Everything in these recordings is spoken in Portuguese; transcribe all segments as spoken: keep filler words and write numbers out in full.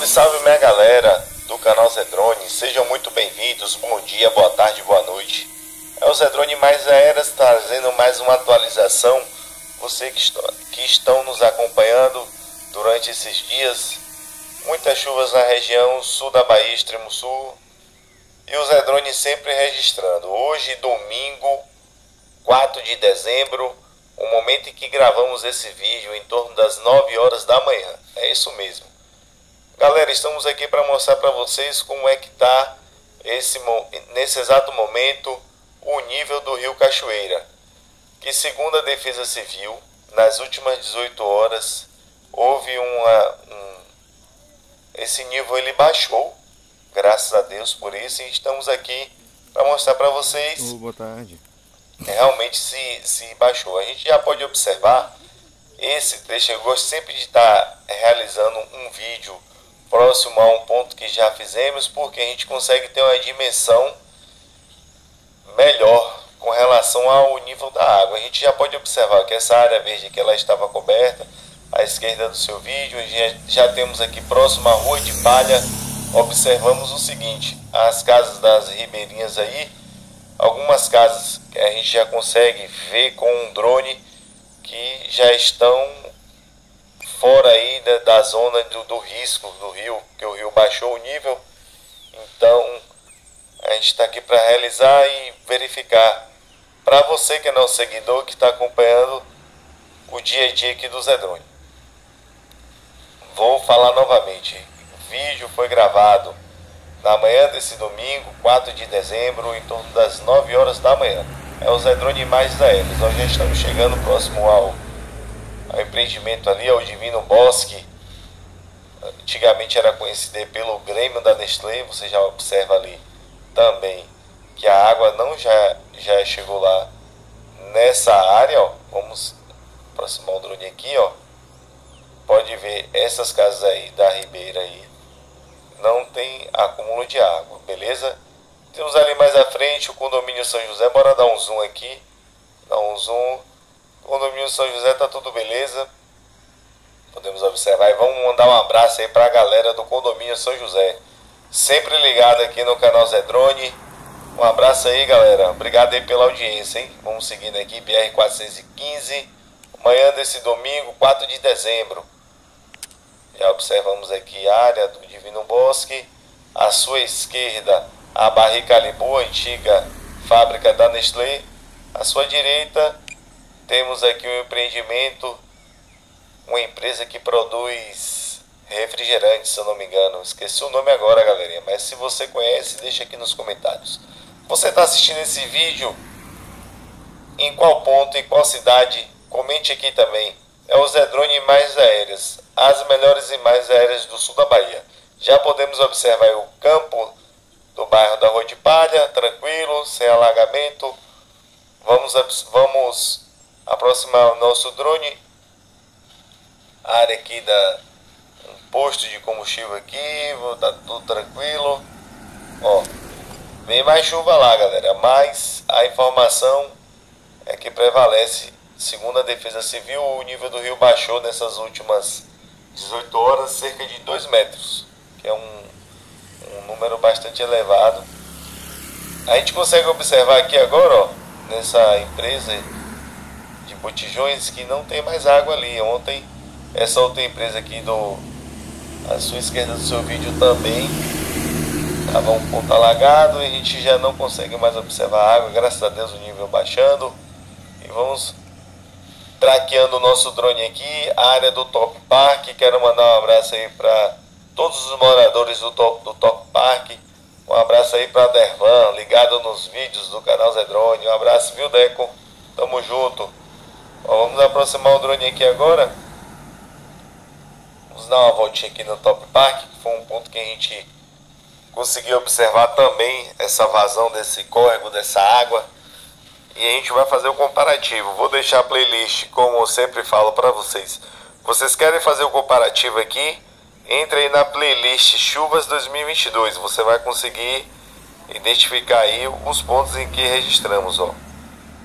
Salve, salve minha galera do canal Zé Drone, sejam muito bem-vindos, bom dia, boa tarde, boa noite. É o Zé Drone Mais Aéreas trazendo mais uma atualização. Você que, está, que estão nos acompanhando durante esses dias, muitas chuvas na região sul da Bahia, extremo sul, e o Zé Drone sempre registrando. Hoje, domingo, quatro de dezembro, o momento em que gravamos esse vídeo, em torno das nove horas da manhã. É isso mesmo. Galera, estamos aqui para mostrar para vocês como é que está esse, nesse exato momento o nível do rio Cachoeira, que segundo a Defesa Civil, nas últimas dezoito horas houve uma um, esse nível ele baixou, graças a Deus por isso, e estamos aqui para mostrar para vocês. Oh, boa tarde. Realmente se, se baixou. A gente já pode observar esse trecho. Eu gosto sempre de estar realizando um vídeo próximo a um ponto que já fizemos, porque a gente consegue ter uma dimensão melhor com relação ao nível da água. A gente já pode observar que essa área verde que ela estava coberta à esquerda do seu vídeo, já, já temos aqui próximo à Rua de Palha. Observamos o seguinte: as casas das ribeirinhas aí, algumas casas que a gente já consegue ver com um drone que já estão fora aí da, da zona do, do risco do rio, que o rio baixou o nível. Então a gente está aqui para realizar e verificar. Para você que é nosso seguidor, que está acompanhando o dia a dia aqui do Zé Drone, vou falar novamente. O vídeo foi gravado na manhã desse domingo, quatro de dezembro, em torno das nove horas da manhã. É o Zé Drone Mais Aéreas. Nós já estamos chegando próximo ao, ao empreendimento ali, ao Divino Bosque. Antigamente era conhecido pelo Grêmio da Nestlé. Você já observa ali também que a água não já, já chegou lá nessa área, ó. Vamos aproximar o drone aqui, ó. Pode ver essas casas aí da ribeira aí, não tem acúmulo de água, beleza? Temos ali mais à frente o condomínio São José. Bora dar um zoom aqui, dar um zoom. Condomínio São José, tá tudo beleza, podemos observar. E vamos mandar um abraço aí pra galera do condomínio São José, sempre ligado aqui no canal Zé Drone. Um abraço aí, galera, obrigado aí pela audiência, hein? Vamos seguindo aqui, B R quatrocentos e quinze, manhã desse domingo, quatro de dezembro. Já observamos aqui a área do Divino Bosque. À sua esquerda, a Barrica Calibu, antiga fábrica da Nestlé. À sua direita, temos aqui um empreendimento, uma empresa que produz refrigerante, se eu não me engano. Esqueci o nome agora, galerinha, mas se você conhece, deixa aqui nos comentários. Você está assistindo esse vídeo em qual ponto, em qual cidade? Comente aqui também. É o Zé Drone Mais Aéreas, as melhores imagens aéreas do sul da Bahia. Já podemos observar o campo do bairro da Rua de Palha, tranquilo, sem alagamento. Vamos, vamos aproximar o nosso drone. A área aqui da um posto de combustível aqui, tá tudo tranquilo. Ó, vem mais chuva lá, galera, mas a informação é que prevalece. Segundo a Defesa Civil, o nível do rio baixou nessas últimas dezoito horas cerca de dois metros, que é um, um número bastante elevado. A gente consegue observar aqui agora, ó, nessa empresa de botijões, que não tem mais água ali. Ontem, essa outra empresa aqui do à sua esquerda do seu vídeo também estava um ponto alagado, e a gente já não consegue mais observar a água, graças a Deus o nível baixando. E vamos traqueando o nosso drone aqui, a área do Top Park. Quero mandar um abraço aí para todos os moradores do Top, do Top Park. Um abraço aí para Dervan, ligado nos vídeos do canal Zé Drone. Um abraço, viu, Deco? Tamo junto. Ó, vamos aproximar o drone aqui agora. Vamos dar uma voltinha aqui no Top Park, que foi um ponto que a gente conseguiu observar também essa vazão desse córrego, dessa água. E a gente vai fazer o comparativo. Vou deixar a playlist, como eu sempre falo para vocês. Vocês querem fazer o comparativo aqui? Entre aí na playlist Chuvas dois mil e vinte e dois. Você vai conseguir identificar aí os pontos em que registramos, ó.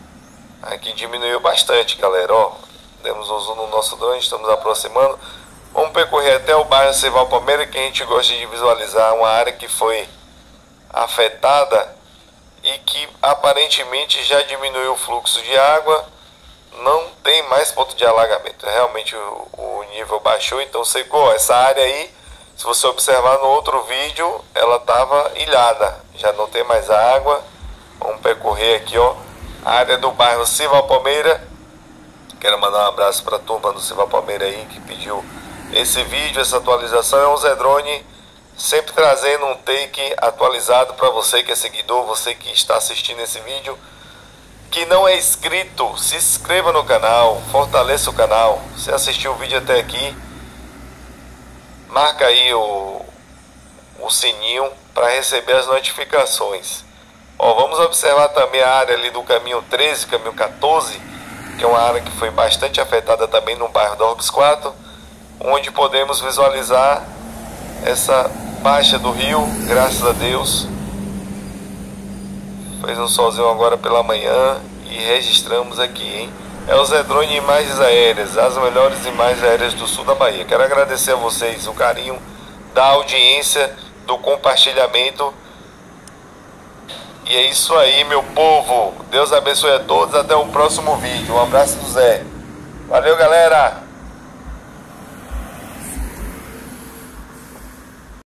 Aqui diminuiu bastante, galera, ó. Demos um zoom no nosso drone, estamos aproximando. Vamos percorrer até o bairro Cival Palmeira, que a gente gosta de visualizar uma área que foi afetada e que aparentemente já diminuiu o fluxo de água, não tem mais ponto de alagamento. Realmente o, o nível baixou, então secou. Essa área aí, se você observar no outro vídeo, ela estava ilhada, já não tem mais água. Vamos percorrer aqui, ó, a área do bairro Cival Palmeira. Quero mandar um abraço para a turma do Cival Palmeira aí que pediu esse vídeo, essa atualização. É um Zedrone sempre trazendo um take atualizado para você que é seguidor, você que está assistindo esse vídeo, que não é inscrito, se inscreva no canal, fortaleça o canal. Se assistiu o vídeo até aqui, marca aí o, o sininho para receber as notificações. Ó, vamos observar também a área ali do caminho treze, caminho quatorze, que é uma área que foi bastante afetada também no bairro da Orbis quatro, onde podemos visualizar essa baixa do rio, graças a Deus. Fez um solzinho agora pela manhã e registramos aqui, hein? É o Zedrone Imagens Aéreas, as melhores imagens aéreas do sul da Bahia. Quero agradecer a vocês o carinho da audiência, do compartilhamento. E é isso aí, meu povo. Deus abençoe a todos. Até o próximo vídeo. Um abraço do Zé. Valeu, galera.